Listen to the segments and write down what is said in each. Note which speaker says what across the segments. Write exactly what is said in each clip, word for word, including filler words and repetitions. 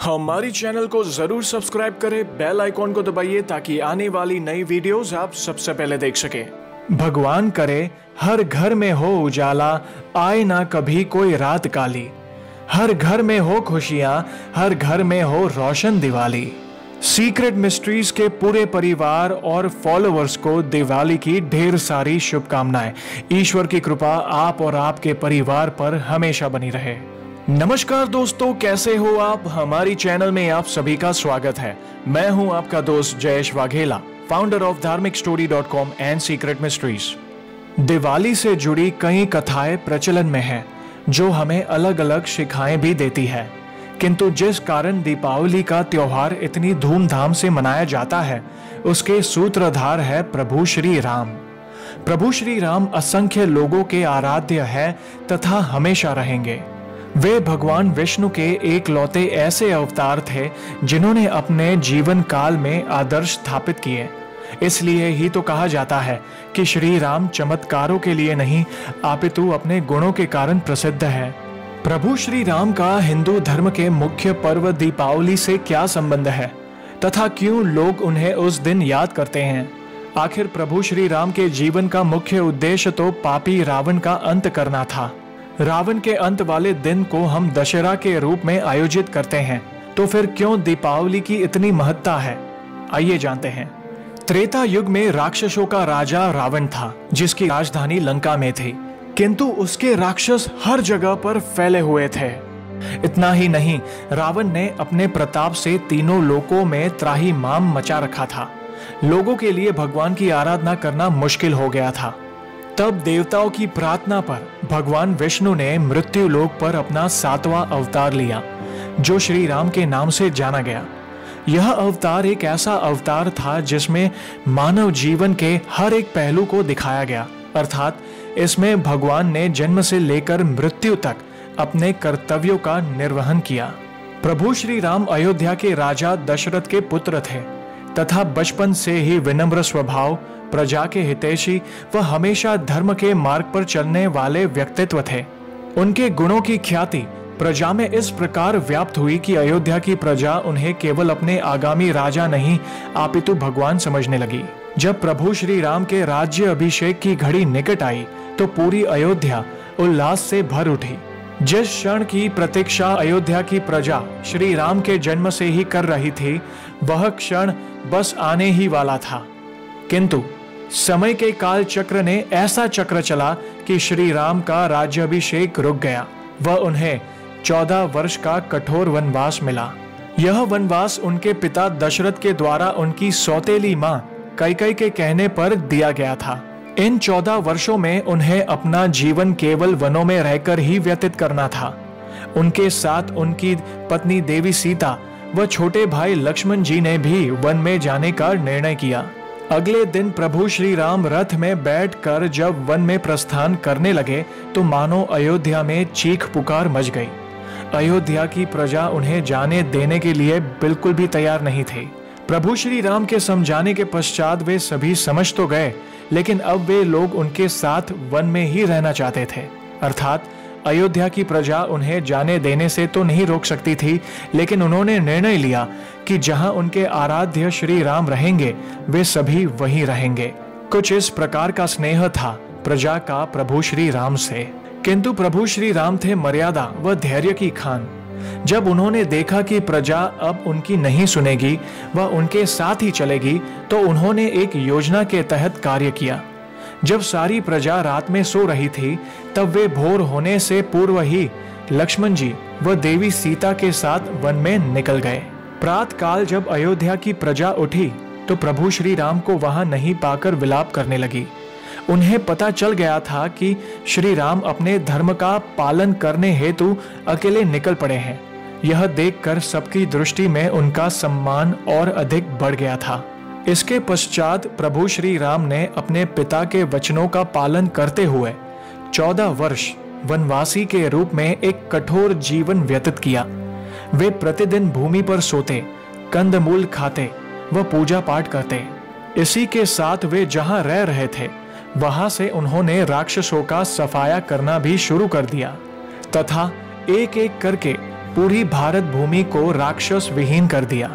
Speaker 1: हमारी चैनल को जरूर सब्सक्राइब करें, बेल आइकॉन को दबाइए ताकि आने वाली नई वीडियोस आप सबसे पहले देख सकें। भगवान करे हर घर में हो उजाला, आए ना कभी कोई रात काली। हर घर में हो खुशियां, हर घर में हो रोशन दिवाली। सीक्रेट मिस्ट्रीज के पूरे परिवार और फॉलोअर्स को दिवाली की ढेर सारी शुभकामनाएं। ईश्वर की कृपा आप और आपके परिवार पर हमेशा बनी रहे। नमस्कार दोस्तों, कैसे हो आप? हमारी चैनल में आप सभी का स्वागत है। मैं हूं आपका दोस्त Jayesh Vaghela, founder of Dharmik story dot com and secret mysteries. Diwali से जुड़ी कई कथाएं प्रचलन में हैं, जो हमें अलग अलग शिखाएं भी देती है। किंतु जिस कारण दीपावली का त्योहार इतनी धूमधाम से मनाया जाता है, उसके सूत्रधार है प्रभु श्री राम। प्रभु श्री राम असंख्य लोगों के आराध्य है तथा हमेशा रहेंगे। वे भगवान विष्णु के एकलौते ऐसे अवतार थे जिन्होंने अपने जीवन काल में आदर्श स्थापित किए। इसलिए ही तो कहा जाता है कि श्री राम चमत्कारों के लिए नहीं अपितु अपने गुणों के कारण प्रसिद्ध है। प्रभु श्री राम का हिंदू धर्म के मुख्य पर्व दीपावली से क्या संबंध है तथा क्यों लोग उन्हें उस दिन याद करते हैं? आखिर प्रभु श्री राम के जीवन का मुख्य उद्देश्य तो पापी रावण का अंत करना था। रावण के अंत वाले दिन को हम दशहरा के रूप में आयोजित करते हैं, तो फिर क्यों दीपावली की इतनी महत्ता है? आइए जानते हैं। त्रेता युग में राक्षसों का राजा रावण था, जिसकी राजधानी लंका में थी, किंतु उसके राक्षस हर जगह पर फैले हुए थे। इतना ही नहीं, रावण ने अपने प्रताप से तीनों लोकों में त्राहिमाम मचा रखा था। लोगों के लिए भगवान की आराधना करना मुश्किल हो गया था। तब देवताओं की प्रार्थना पर भगवान विष्णु ने मृत्यु लोक पर अपना सातवां अवतार लिया, जो श्री राम के नाम से जाना गया। यह अवतार एक ऐसा अवतार था जिसमें मानव जीवन के हर एक पहलू को दिखाया गया, अर्थात इसमें भगवान ने जन्म से लेकर मृत्यु तक अपने कर्तव्यों का निर्वहन किया। प्रभु श्री राम अयोध्या के राजा दशरथ के पुत्र थे तथा बचपन से ही विनम्र स्वभाव, प्रजा के हितैषी व हमेशा धर्म के मार्ग पर चलने वाले व्यक्तित्व थे। उनके गुणों की ख्याति प्रजा में इस प्रकार व्याप्त हुई कि अयोध्या की प्रजा उन्हें केवल अपने आगामी राजा नहीं अपितु भगवान समझने लगी। जब प्रभु श्री राम के राज्य अभिषेक की घड़ी निकट आई तो पूरी अयोध्या उल्लास से भर उठी। जिस क्षण की प्रतीक्षा अयोध्या की प्रजा श्री राम के जन्म से ही कर रही थी, वह क्षण बस आने ही वाला था। किंतु समय के काल चक्र ने ऐसा चक्र चला कि श्री राम का राज्याभिषेक रुक गया व उन्हें चौदह वर्ष का कठोर वनवास मिला। यह वनवास उनके पिता दशरथ के द्वारा उनकी सौतेली मां कैकेयी के कहने पर दिया गया था। इन चौदह वर्षों में उन्हें अपना जीवन केवल वनों में रहकर ही व्यतीत करना था। उनके साथ उनकी पत्नी देवी सीता व छोटे भाई लक्ष्मण जी ने भी वन में जाने का निर्णय किया। अगले दिन प्रभु श्री राम रथ में बैठकर जब वन में प्रस्थान करने लगे तो मानो अयोध्या में चीख पुकार मच गई। अयोध्या की प्रजा उन्हें जाने देने के लिए बिल्कुल भी तैयार नहीं थे। प्रभु श्री राम के समझाने के पश्चात वे सभी समझ तो गए, लेकिन अब वे लोग उनके साथ वन में ही रहना चाहते थे। अर्थात अयोध्या की प्रजा उन्हें जाने देने से तो नहीं रोक सकती थी, लेकिन उन्होंने निर्णय लिया कि जहां उनके आराध्य श्री राम रहेंगे, वे सभी वहीं रहेंगे। कुछ इस प्रकार का स्नेह था प्रजा का प्रभु श्री राम से। किंतु प्रभु श्री राम थे मर्यादा व धैर्य की खान। जब उन्होंने देखा कि प्रजा अब उनकी नहीं सुनेगी व उनके साथ ही चलेगी, तो उन्होंने एक योजना के तहत कार्य किया। जब सारी प्रजा रात में सो रही थी, तब वे भोर होने से पूर्व ही लक्ष्मण जी व देवी सीता के साथ वन में निकल गए। प्रातः काल जब अयोध्या की प्रजा उठी तो प्रभु श्री राम को वहां नहीं पाकर विलाप करने लगी। उन्हें पता चल गया था कि श्री राम अपने धर्म का पालन करने हेतु अकेले निकल पड़े हैं। यह देखकर सबकी दृष्टि में उनका सम्मान और अधिक बढ़ गया था। इसके पश्चात प्रभु श्री राम ने अपने पिता के वचनों का पालन करते हुए चौदह वर्ष वनवासी के रूप में एक कठोर जीवन व्यतीत किया। वे प्रतिदिन भूमि पर सोते, कंदमूल खाते व पूजा पाठ करते। इसी के साथ वे जहां रह रहे थे, वहां से उन्होंने राक्षसों का सफाया करना भी शुरू कर दिया तथा एक एक करके पूरी भारत भूमि को राक्षस विहीन कर दिया।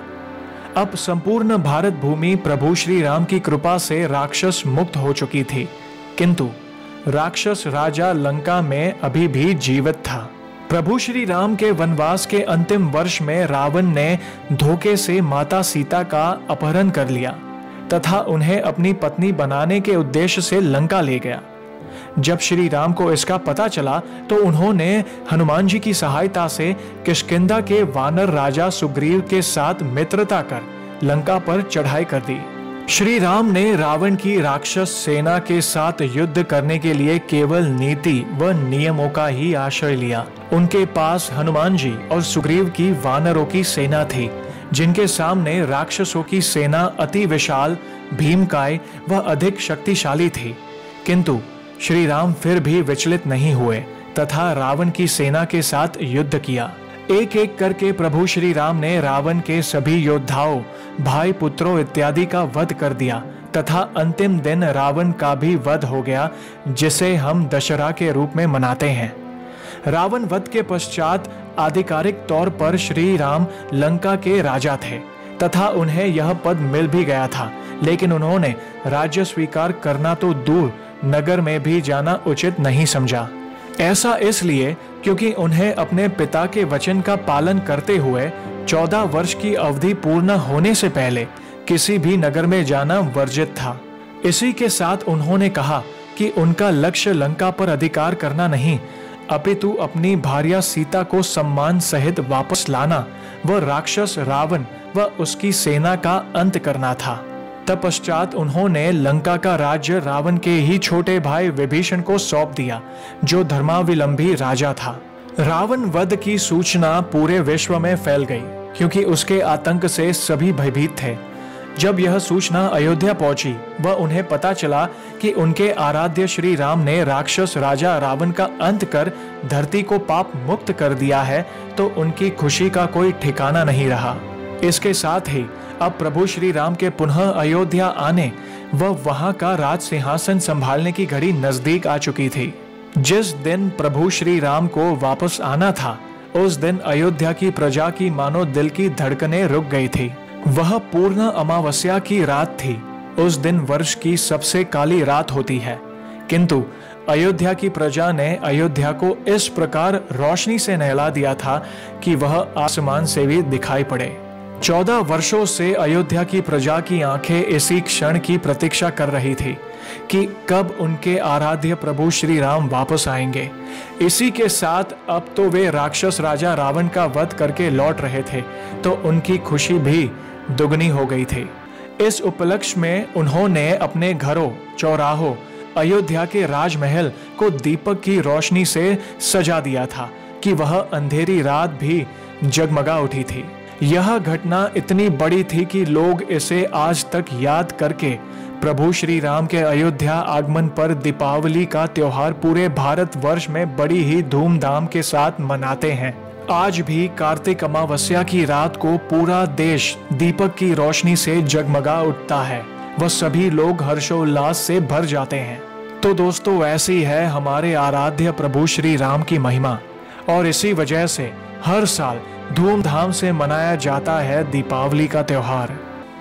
Speaker 1: अब संपूर्ण भारत भूमि प्रभु श्री राम की कृपा से राक्षस मुक्त हो चुकी थी, किंतु राक्षस राजा लंका में अभी भी जीवित था। प्रभु श्री राम के वनवास के अंतिम वर्ष में रावण ने धोखे से माता सीता का अपहरण कर लिया तथा उन्हें अपनी पत्नी बनाने के उद्देश्य से लंका ले गया। जब श्री राम को इसका पता चला तो उन्होंने हनुमान जी की सहायता से किष्किंधा के वानर राजा सुग्रीव के साथ मित्रता कर लंका पर चढ़ाई कर दी। श्री राम ने रावण की राक्षस सेना के साथ युद्ध करने के लिए केवल नीति व नियमों का ही आश्रय लिया। उनके पास हनुमान जी और सुग्रीव की वानरों की सेना थी, जिनके सामने राक्षसों की सेना अति विशाल, भीमकाय व अधिक शक्तिशाली थी। किंतु श्री राम फिर भी विचलित नहीं हुए तथा रावण की सेना के साथ युद्ध किया। एक एक करके प्रभु श्री राम ने रावण के सभी योद्धाओं, भाई पुत्रों इत्यादि का वध कर दिया तथा अंतिम दिन रावण का भी वध हो गया, जिसे हम दशहरा के रूप में मनाते हैं। रावण वध के पश्चात आधिकारिक तौर पर श्री राम लंका के राजा थे तथा उन्हें यह पद मिल भी गया था, लेकिन उन्होंने राज्य स्वीकार करना तो दूर, नगर में भी जाना उचित नहीं समझा। ऐसा इसलिए क्योंकि उन्हें अपने पिता के वचन का पालन करते हुए चौदह वर्ष की अवधि पूर्ण होने से पहले किसी भी नगर में जाना वर्जित था। इसी के साथ उन्होंने कहा कि उनका लक्ष्य लंका पर अधिकार करना नहीं, अपितु अपनी भार्या सीता को सम्मान सहित वापस लाना व राक्षस रावण व उसकी सेना का अंत करना था। तत्पश्चात उन्होंने लंका का राज्य रावण के ही छोटे भाई विभीषण को सौंप दिया, जो धर्मावलंबी राजा था। रावण वध की सूचना पूरे विश्व में फैल गई, क्योंकि उसके आतंक से सभी भयभीत थे। जब यह सूचना अयोध्या पहुंची व उन्हें पता चला कि उनके आराध्य श्री राम ने राक्षस राजा रावण का अंत कर धरती को पाप मुक्त कर दिया है, तो उनकी खुशी का कोई ठिकाना नहीं रहा। इसके साथ ही अब प्रभु श्री राम के पुनः अयोध्या आने व वहां का राज सिंहासन संभालने की घड़ी नजदीक आ चुकी थी। जिस दिन प्रभु श्री राम को वापस आना था, उस दिन अयोध्या की प्रजा की मानो दिल की धड़कनें रुक गई थी। वह पूर्ण अमावस्या की रात थी। उस दिन वर्ष की सबसे काली रात होती है, किंतु अयोध्या की प्रजा ने अयोध्या को इस प्रकार रोशनी से नहला दिया था कि वह आसमान से भी दिखाई पड़े। चौदह वर्षों से अयोध्या की प्रजा की आंखें इसी क्षण की प्रतीक्षा कर रही थी कि कब उनके आराध्य प्रभु श्री राम वापस आएंगे। इसी के साथ अब तो वे राक्षस राजा रावण का वध करके लौट रहे थे, तो उनकी खुशी भी दुगनी हो गई थी। इस उपलक्ष्य में उन्होंने अपने घरों, चौराहों, अयोध्या के राजमहल को दीपक की रोशनी से सजा दिया था कि वह अंधेरी रात भी जगमगा उठी थी। यह घटना इतनी बड़ी थी कि लोग इसे आज तक याद करके प्रभु श्री राम के अयोध्या आगमन पर दीपावली का त्योहार पूरे भारत वर्ष में बड़ी ही धूमधाम के साथ मनाते हैं। आज भी कार्तिक अमावस्या की रात को पूरा देश दीपक की रोशनी से जगमगा उठता है व सभी लोग हर्षोल्लास से भर जाते हैं। तो दोस्तों, ऐसी है हमारे आराध्य प्रभु श्री राम की महिमा, और इसी वजह से हर साल धूमधाम से मनाया जाता है दीपावली का त्योहार।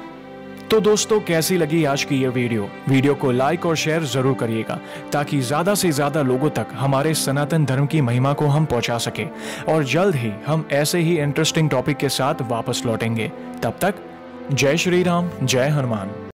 Speaker 1: तो दोस्तों, कैसी लगी आज की ये वीडियो? वीडियो को लाइक और शेयर जरूर करिएगा, ताकि ज्यादा से ज्यादा लोगों तक हमारे सनातन धर्म की महिमा को हम पहुंचा सके। और जल्द ही हम ऐसे ही इंटरेस्टिंग टॉपिक के साथ वापस लौटेंगे। तब तक जय श्री राम, जय हनुमान।